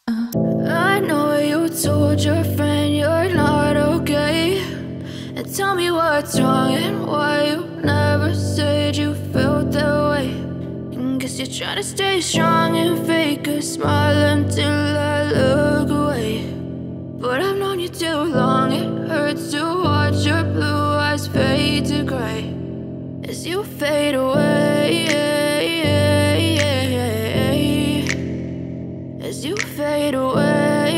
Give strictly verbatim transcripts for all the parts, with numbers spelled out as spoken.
I know you told your friend you're not okay, and tell me what's wrong and why you never said you felt that way. And guess you're trying to stay strong and fake a smile until I look away. But I've known you too long, it hurts to watch your blue eyes fade to gray as you fade away, as you fade away.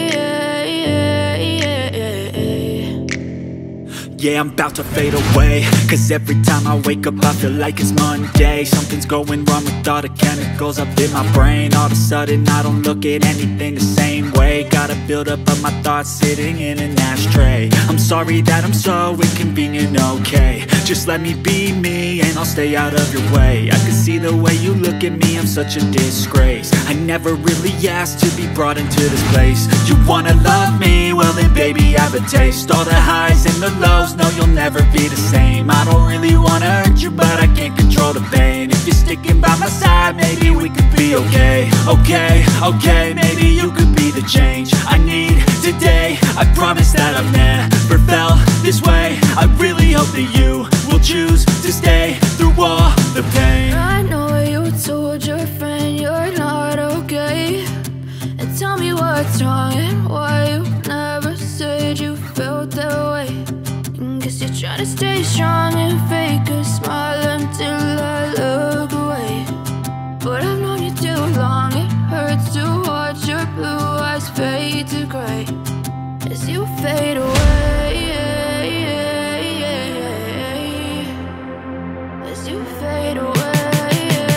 Yeah, I'm about to fade away, cause every time I wake up I feel like it's Monday. Something's going wrong with all the chemicals up in my brain. All of a sudden I don't look at anything the same way. Got a build-up of my thoughts sitting in an ashtray. I'm sorry that I'm so inconvenient, okay. Just let me be me and I'll stay out of your way. I can see the way you look at me, I'm such a disgrace. I never really asked to be brought into this place. You wanna love me? Well then baby, have a taste. All the highs and the lows, no, you'll never be the same. I don't really wanna hurt you, but I can't control the pain. If you're sticking by my side, maybe we could be okay. Okay, okay, maybe you could be the change I need today. I promise that I've never felt this way. I really hope that you will choose to stay through all the pain. I know you told your friend you're not okay, and tell me what's wrong and why you never said you felt that way. Guess you're trying to stay strong and fake a smile until I look away. But I've known you too long, it hurts to watch your blue eyes fade to gray as you fade away, as you fade away,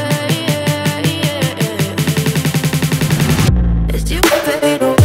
as you fade away.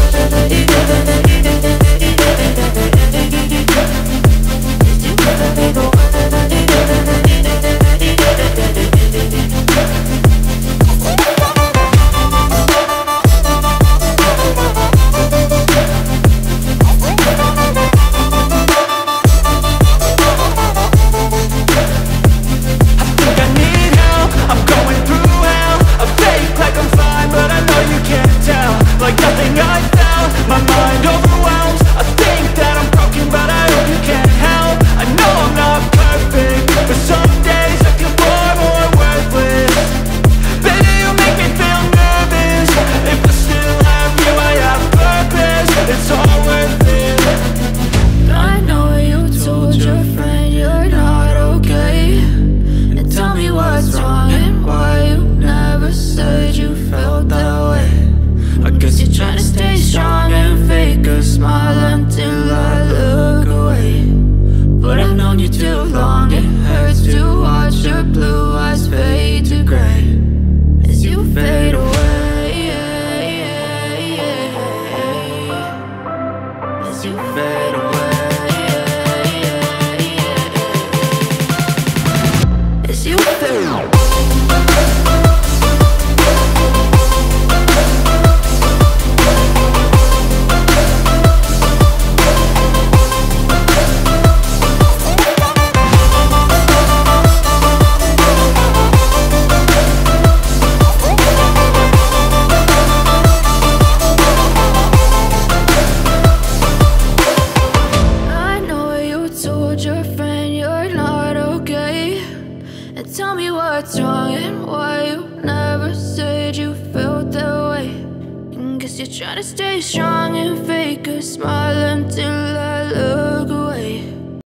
You're trying to stay strong and fake a smile until I look away.